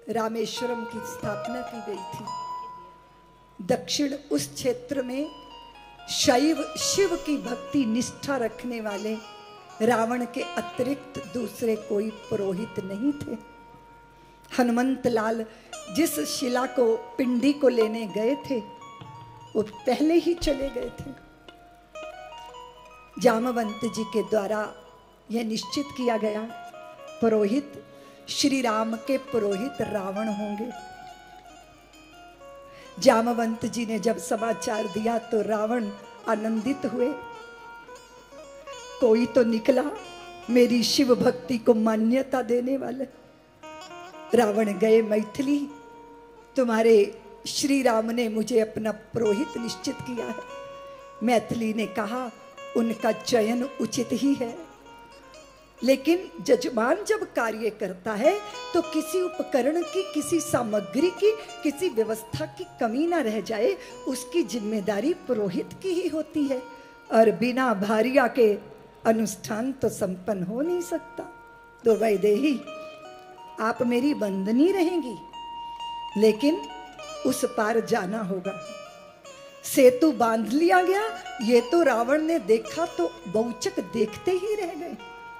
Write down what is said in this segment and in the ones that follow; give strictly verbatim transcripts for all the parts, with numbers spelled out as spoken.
रामेश्वरम की स्थापना की गई थी। दक्षिण उस क्षेत्र में शैव शिव की भक्ति निष्ठा रखने वाले रावण के अतिरिक्त दूसरे कोई पुरोहित नहीं थे। हनुमंत लाल जिस शिला को पिंडी को लेने गए थे वो पहले ही चले गए थे। जामवंत जी के द्वारा यह निश्चित किया गया पुरोहित श्री राम के पुरोहित रावण होंगे। जामवंत जी ने जब समाचार दिया तो रावण आनंदित हुए। कोई तो निकला मेरी शिव भक्ति को मान्यता देने वाले। रावण गए मैथिली, तुम्हारे श्री राम ने मुझे अपना पुरोहित निश्चित किया है। मैथिली ने कहा उनका चयन उचित ही है, लेकिन जजमान जब कार्य करता है तो किसी उपकरण की, किसी सामग्री की, किसी व्यवस्था की कमी ना रह जाए, उसकी जिम्मेदारी पुरोहित की ही होती है। और बिना भारिया के अनुष्ठान तो संपन्न हो नहीं सकता। तो वैदेही आप मेरी बंदनी रहेंगी, लेकिन उस पार जाना होगा। सेतु बांध लिया गया, ये तो रावण ने देखा तो बहुचक देखते ही रह गए।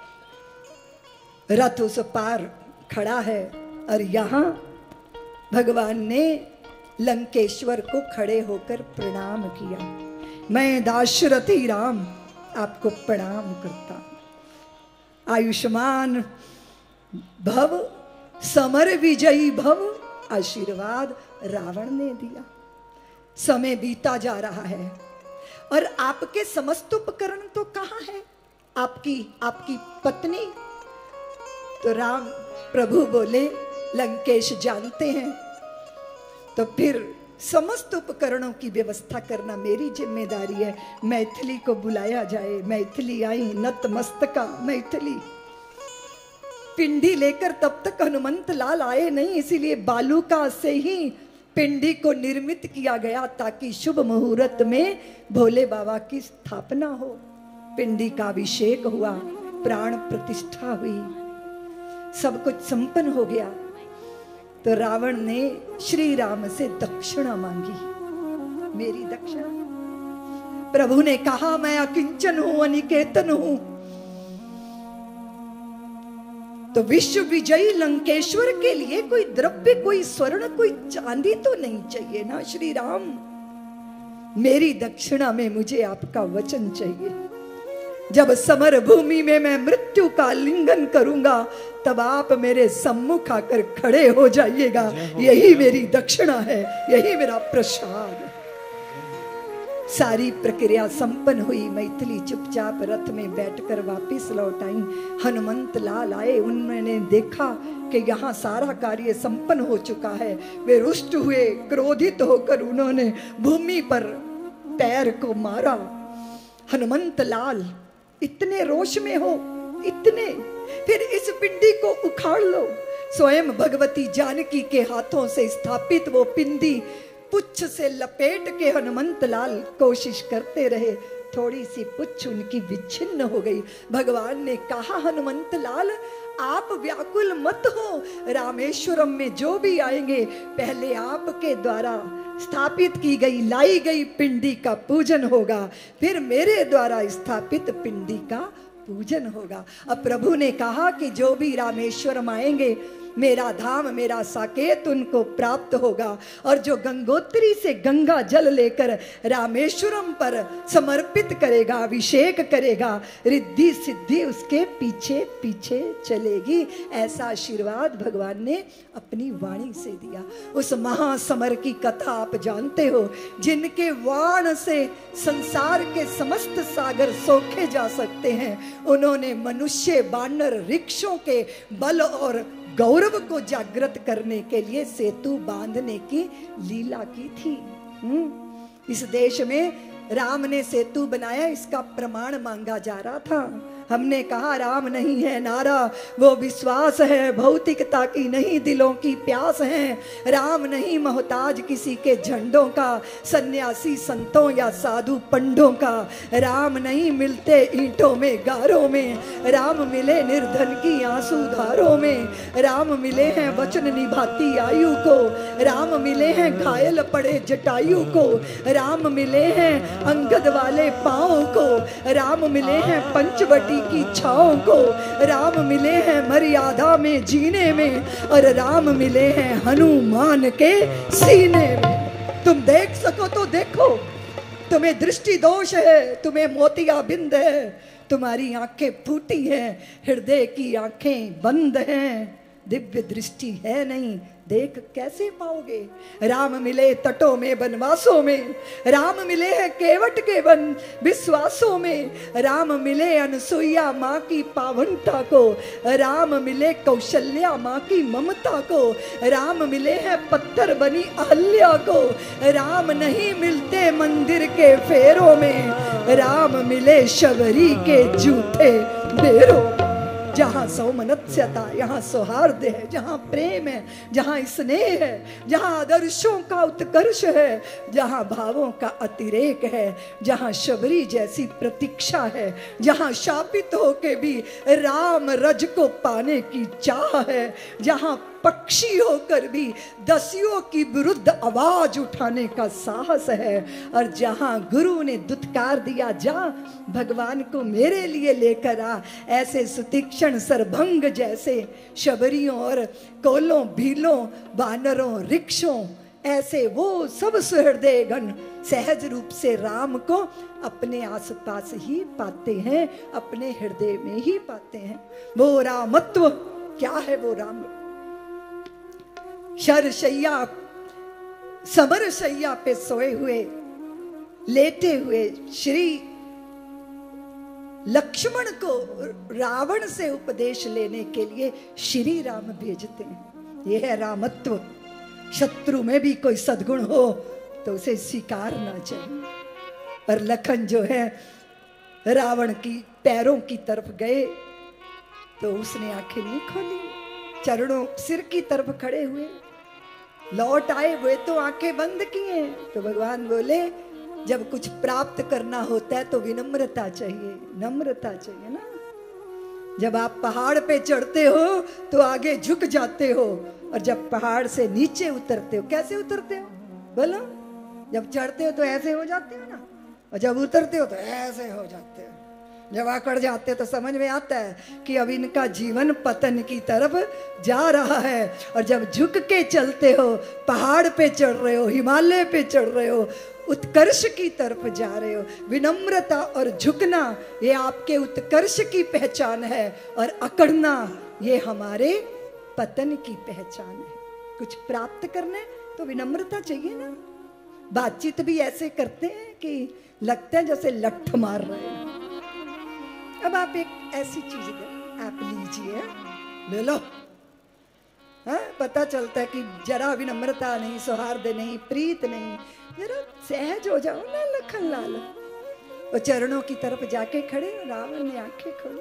रथ उस पार खड़ा है और यहां भगवान ने लंकेश्वर को खड़े होकर प्रणाम किया। मैं दाशरथी राम आपको प्रणाम करता। आयुष्मान भव, समर विजयी भव, आशीर्वाद रावण ने दिया। समय बीता जा रहा है और आपके समस्त उपकरण तो कहां है? आपकी आपकी पत्नी। तो राम प्रभु बोले लंकेश जानते हैं, तो फिर समस्त उपकरणों की व्यवस्था करना मेरी जिम्मेदारी है। मैथिली को बुलाया जाए। मैथिली आई, नतमस्तका मैथिली। पिंडी लेकर तब तक हनुमंत लाल आए नहीं, इसीलिए बालूका से ही पिंडी को निर्मित किया गया ताकि शुभ मुहूर्त में भोले बाबा की स्थापना हो। पिंडी का अभिषेक हुआ, प्राण प्रतिष्ठा हुई, सब कुछ संपन्न हो गया। तो रावण ने श्री राम से दक्षिणा मांगी, मेरी दक्षिणा। प्रभु ने कहा मैं अकिंचन हूं, अनिकेतन हूं। तो विश्व विजयी लंकेश्वर के लिए कोई द्रव्य, कोई स्वर्ण, कोई चांदी तो नहीं चाहिए ना श्री राम। मेरी दक्षिणा में मुझे आपका वचन चाहिए। जब समर भूमि में मैं मृत्यु का लिंगन करूंगा तब आप मेरे सम्मुख आकर खड़े हो जाइएगा। यही मेरी दक्षिणा है, यही मेरा प्रसाद। सारी प्रक्रिया संपन्न हुई। मैथिली चुपचाप रथ में बैठकर वापस लौट आई। हनुमंत लाल आए, उन्होंने देखा कि यहाँ सारा कार्य संपन्न हो चुका है। वे रुष्ट हुए, क्रोधित होकर उन्होंने भूमि पर पैर को मारा। हनुमंत लाल इतने रोष में हो, इतने, फिर इस पिंडी को उखाड़ लो। स्वयं भगवती जानकी के हाथों से स्थापित वो पिंडी पुच्छ से लपेट के हनुमंत लाल कोशिश करते रहे। थोड़ी सी पुच्छ उनकी विच्छिन्न हो गई। भगवान ने कहा हनुमंत लाल आप व्याकुल मत हो, रामेश्वरम में जो भी आएंगे पहले आपके द्वारा स्थापित की गई लाई गई पिंडी का पूजन होगा, फिर मेरे द्वारा स्थापित पिंडी का पूजन होगा। अब प्रभु ने कहा कि जो भी रामेश्वरम आएंगे मेरा धाम, मेरा साकेत उनको प्राप्त होगा। और जो गंगोत्री से गंगा जल लेकर रामेश्वरम पर समर्पित करेगा, अभिषेक करेगा, रिद्धि सिद्धि उसके पीछे पीछे चलेगी। ऐसा आशीर्वाद भगवान ने अपनी वाणी से दिया। उस महासमर की कथा आप जानते हो, जिनके वाण से संसार के समस्त सागर सोखे जा सकते हैं। उन्होंने मनुष्य, बानर, वृक्षों के बल और गौरव को जागृत करने के लिए सेतु बांधने की लीला की थी। इस देश में राम ने सेतु बनाया, इसका प्रमाण मांगा जा रहा था। हमने कहा राम नहीं है नारा, वो विश्वास है भौतिकता की नहीं दिलों की प्यास है। राम नहीं मोहताज किसी के झंडों का, सन्यासी संतों या साधु पंडों का। राम नहीं मिलते ईंटों में गारों में, राम मिले निर्धन की आंसू धारों में। राम मिले हैं वचन निभाती आयु को, राम मिले हैं घायल पड़े जटायु को। राम मिले हैं अंगद वाले पाँव को, राम मिले हैं पंचवटी की छाओं को। राम मिले हैं मर्यादा में जीने में, और राम मिले हैं हनुमान के सीने में। तुम देख सको तो देखो, तुम्हें दृष्टि दोष है, तुम्हें मोतिया बिंद है, तुम्हारी आंखें फूटी हैं, हृदय की आंखें बंद हैं, दिव्य दृष्टि है नहीं, देख कैसे पाओगे। राम मिले तटों में बनवासों में, राम मिले हैं केवट के वन विश्वासों में। राम मिले अनसुईया माँ की पावनता को, राम मिले कौशल्या माँ की ममता को। राम मिले हैं पत्थर बनी अहल्या को, राम नहीं मिलते मंदिर के फेरों में। राम मिले शबरी के जूठे बेरों में। जहाँ सौमनस्यता, यहाँ सौहार्द है, जहाँ प्रेम है, जहाँ स्नेह है, जहाँ आदर्शों का उत्कर्ष है, जहाँ भावों का अतिरेक है, जहाँ शबरी जैसी प्रतीक्षा है, जहाँ शापित होके भी राम रज को पाने की चाह है, जहाँ पक्षी होकर भी दस्युओं की विरुद्ध आवाज उठाने का साहस है, और जहां गुरु ने दुत्कार दिया जा भगवान को मेरे लिए लेकर आ, ऐसे सुतीक्षण सरभंग जैसे शबरियों और कोलों भीलों वानरों रिक्षों, ऐसे वो सब सुहृदय गण सहज रूप से राम को अपने आसपास ही पाते हैं, अपने हृदय में ही पाते हैं। वो रामत्व क्या है? वो राम शरशैया समरशैया पे सोए हुए लेटे हुए श्री लक्ष्मण को रावण से उपदेश लेने के लिए श्री राम भेजते हैं। यह है रामत्व। शत्रु में भी कोई सद्गुण हो तो उसे स्वीकारना चाहिए। और लखन जो है रावण की पैरों की तरफ गए तो उसने आंखें नहीं खोली, चरणों सिर की तरफ खड़े हुए, लौट आए वे तो आंखें बंद किए। तो भगवान बोले जब कुछ प्राप्त करना होता है तो विनम्रता चाहिए, नम्रता चाहिए ना। जब आप पहाड़ पे चढ़ते हो तो आगे झुक जाते हो, और जब पहाड़ से नीचे उतरते हो कैसे उतरते हो बोलो? जब चढ़ते हो तो ऐसे हो जाते हो ना, और जब उतरते हो तो ऐसे हो जाते हो। जब आकड़ जाते तो समझ में आता है कि अब इनका जीवन पतन की तरफ जा रहा है। और जब झुक के चलते हो, पहाड़ पे चढ़ रहे हो, हिमालय पे चढ़ रहे हो, उत्कर्ष की तरफ जा रहे हो। विनम्रता और झुकना ये आपके उत्कर्ष की पहचान है, और अकड़ना ये हमारे पतन की पहचान है। कुछ प्राप्त करने तो विनम्रता चाहिए ना। बातचीत भी ऐसे करते हैं कि लगता है जैसे लठ मार रहे हैं। अब आप एक ऐसी चीज दें, आप लीजिए, ले लो, हाँ, पता चलता है कि जरा विनम्रता नहीं, सौहार्द नहीं, प्रीत नहीं, जरा सहज हो जाओ ना लखन लाल। और चरणों की तरफ जाके खड़े, रावण ने आंखें खोली।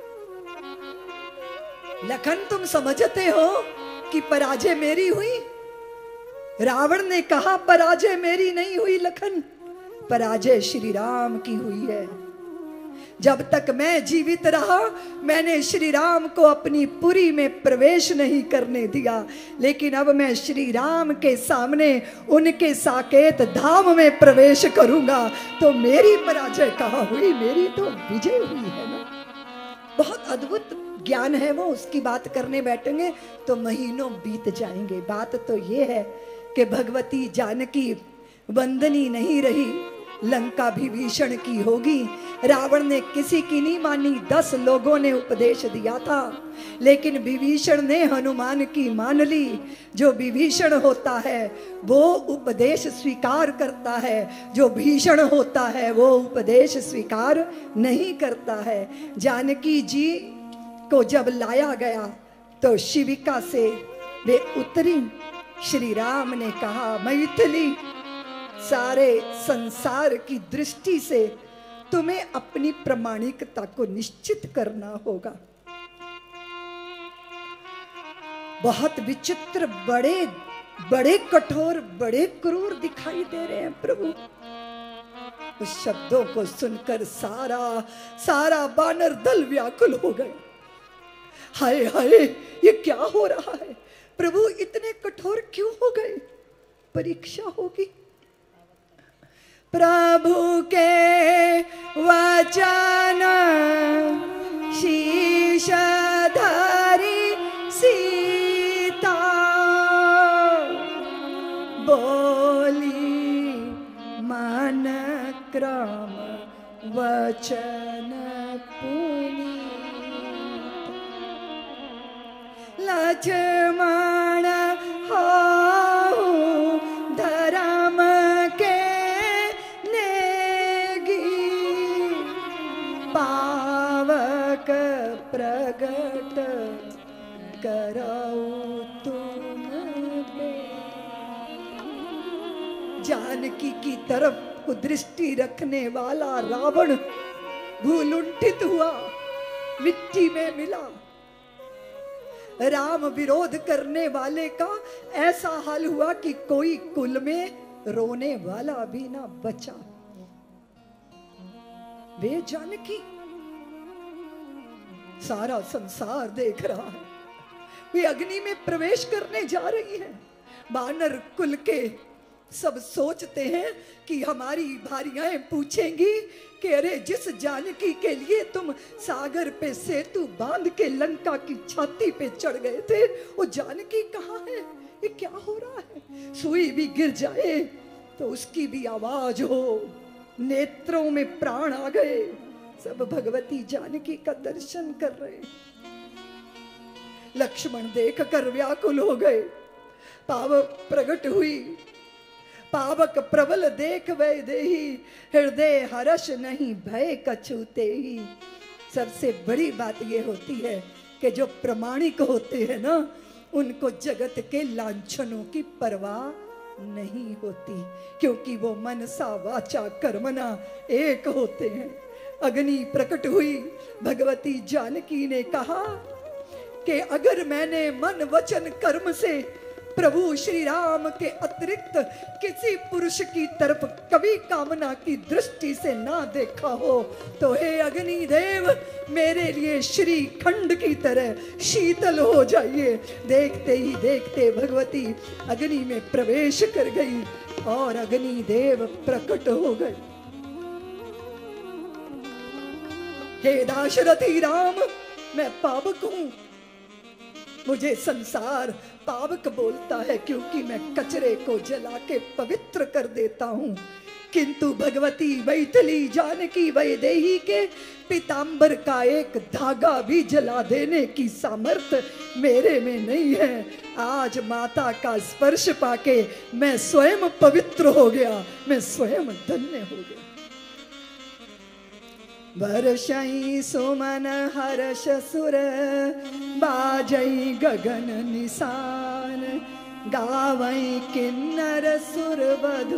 लखन तुम समझते हो कि पराजय मेरी हुई? रावण ने कहा पराजय मेरी नहीं हुई लखन, पराजय श्री राम की हुई है। जब तक मैं जीवित रहा मैंने श्री राम को अपनी पुरी में प्रवेश नहीं करने दिया, लेकिन अब मैं श्री राम के सामने उनके साकेत धाम में प्रवेश करूंगा, तो मेरी पराजय कहाँ हुई? मेरी तो विजय हुई है ना। बहुत अद्भुत ज्ञान है वो, उसकी बात करने बैठेंगे तो महीनों बीत जाएंगे। बात तो ये है कि भगवती जानकी वंदनी नहीं रही, लंका भी भीषण की होगी। रावण ने किसी की नहीं मानी, दस लोगों ने उपदेश दिया था, लेकिन विभीषण ने हनुमान की मान ली। जो विभीषण होता है वो उपदेश स्वीकार करता है, जो भीषण होता है वो उपदेश स्वीकार नहीं करता है। जानकी जी को जब लाया गया तो शिविका से वे उतरी। श्री राम ने कहा मैथिली, सारे संसार की दृष्टि से तुम्हें अपनी प्रामाणिकता को निश्चित करना होगा। बहुत विचित्र, बड़े बड़े कठोर, बड़े क्रूर दिखाई दे रहे हैं प्रभु। उस शब्दों को सुनकर सारा सारा वानर दल व्याकुल हो गए। हाय हाय, ये क्या हो रहा है प्रभु, इतने कठोर क्यों हो गए? परीक्षा होगी। प्रभु के वचन शीश धरी सीता बोली मन क्रम वचन पुनीत। लक्ष्मण हो धर्म के नेगी पावक प्रगट कराऊं तुम पे। जानकी की तरफ दृष्टि रखने वाला रावण भूलुंठित हुआ, मिट्टी में मिला। राम विरोध करने वाले का ऐसा हाल हुआ कि कोई कुल में रोने वाला भी ना बचा। वे जानकी, सारा संसार देख रहा है, वे अग्नि में प्रवेश करने जा रही हैं। वानर कुल के सब सोचते हैं कि हमारी भारियाएं पूछेंगी कि अरे जिस जानकी के लिए तुम सागर पे सेतु बांध के लंका की छाती पे चढ़ गए थे, वो जानकी कहाँ है? ये क्या हो रहा है? सुई भी गिर जाए तो उसकी भी आवाज हो। नेत्रों में प्राण आ गए, सब भगवती जानकी का दर्शन कर रहे। लक्ष्मण देख कर व्याकुल हो गए। पावक प्रकट हुई, पावक प्रबल देख वै देही, हृदय हर्ष नहीं भय कछूते ही। सबसे बड़ी बात ये होती है कि जो प्रमाणिक होते हैं ना, उनको जगत के लांछनों की परवाह नहीं होती, क्योंकि वो मनसा वाचा कर्मणा एक होते हैं। अग्नि प्रकट हुई, भगवती जानकी ने कहा कि अगर मैंने मन वचन कर्म से प्रभु श्री राम के अतिरिक्त किसी पुरुष की तरफ कभी कामना की दृष्टि से ना देखा हो, तो हे अग्नि देव, मेरे लिए श्री खंड की तरह शीतल हो जाइए। देखते ही देखते भगवती अग्नि में प्रवेश कर गई और अग्नि देव प्रकट हो गए। हे दाशरथी राम, मैं पावक हूं, मुझे संसार पावक बोलता है क्योंकि मैं कचरे को जला के पवित्र कर देता हूं। किंतु भगवती मैथिली जानकी वैदेही के पीतांबर का एक धागा भी जला देने की सामर्थ्य मेरे में नहीं है। आज माता का स्पर्श पाके मैं स्वयं पवित्र हो गया, मैं स्वयं धन्य हो गया। वर्षई सुमन हर्ष सुर बाजई गगन निशान, गावई किन्नर सुर वधु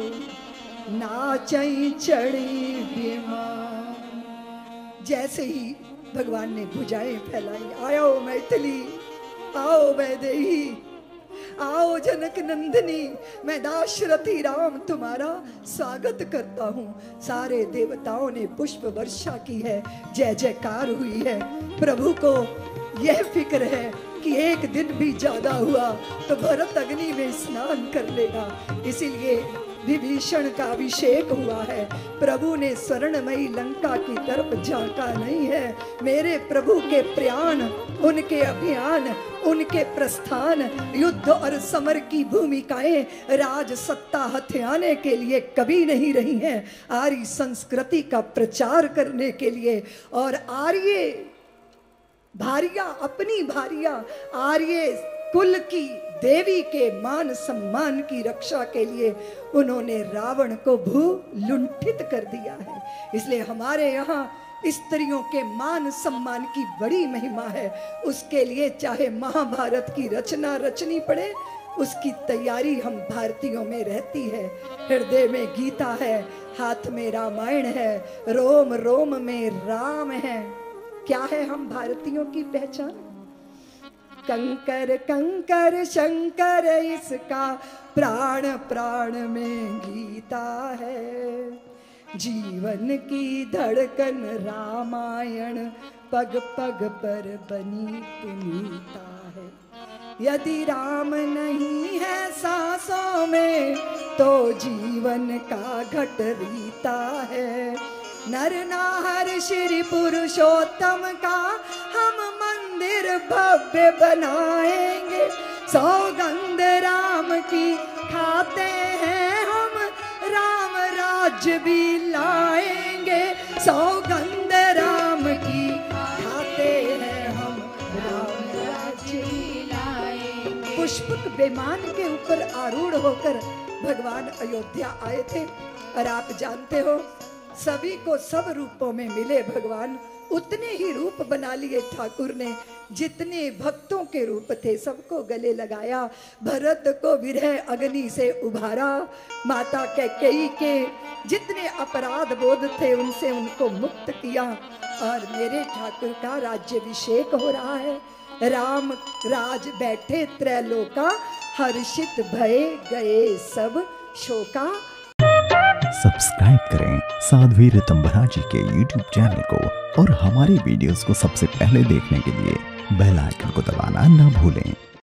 नाचई चढ़ी विमान। जैसे ही भगवान ने भुजाएं फैलाई, आओ मैथिली, आओ वैदेही, आओ जनक नंदिनी, मैं दाशरथी राम तुम्हारा स्वागत करता हूँ। सारे देवताओं ने पुष्प वर्षा की है, जय जयकार हुई है। प्रभु को यह फिक्र है कि एक दिन भी ज्यादा हुआ तो भरत अग्नि में स्नान कर लेगा, इसीलिए विभीषण का अभिषेक हुआ है। प्रभु ने स्वर्णमयी लंका की तरफ झांका नहीं है। मेरे प्रभु के प्रयाण, उनके अभियान, उनके प्रस्थान, युद्ध और समर की भूमिकाएं राज सत्ता हथियाने के लिए कभी नहीं रही हैं, आर्य संस्कृति का प्रचार करने के लिए। और आर्य भारिया, अपनी भारिया आर्य कुल की देवी के मान सम्मान की रक्षा के लिए उन्होंने रावण को भू लुंठित कर दिया है। इसलिए हमारे यहाँ स्त्रियों के मान सम्मान की बड़ी महिमा है। उसके लिए चाहे महाभारत की रचना रचनी पड़े, उसकी तैयारी हम भारतीयों में रहती है। हृदय में गीता है, हाथ में रामायण है, रोम रोम में राम है। क्या है हम भारतीयों की पहचान? कंकर कंकर शंकर इसका प्राण प्राण में गीता है। जीवन की धड़कन रामायण पग पग पर बनी पुनीता है। यदि राम नहीं है सांसों में तो जीवन का घट रीता है। नर नाहर श्री पुरुषोत्तम का हम मंदिर भव्य बनाएंगे। सौगंध राम की खाते हैं हम, राम राज्य भी लाएंगे। सौगंध राम की खाते हैं हम, राम राज्य भी लाएंगे। पुष्पक विमान के ऊपर आरूढ़ होकर भगवान अयोध्या आए थे। और आप जानते हो, सभी को सब रूपों में मिले भगवान, उतने ही रूप बना लिए ठाकुर ने जितने भक्तों के रूप थे, सबको गले लगाया। भरत को विरह अग्नि से उभारा, माता कैकेयी के जितने अपराध बोध थे उनसे उनको मुक्त किया। और मेरे ठाकुर का राज्याभिषेक हो रहा है। राम राज बैठे त्रैलोका, हर्षित भये गए सब शोका। सब्सक्राइब करें साध्वी ऋतंभरा जी के यूट्यूब चैनल को और हमारे वीडियोस को सबसे पहले देखने के लिए बेल आइकन को दबाना न भूलें।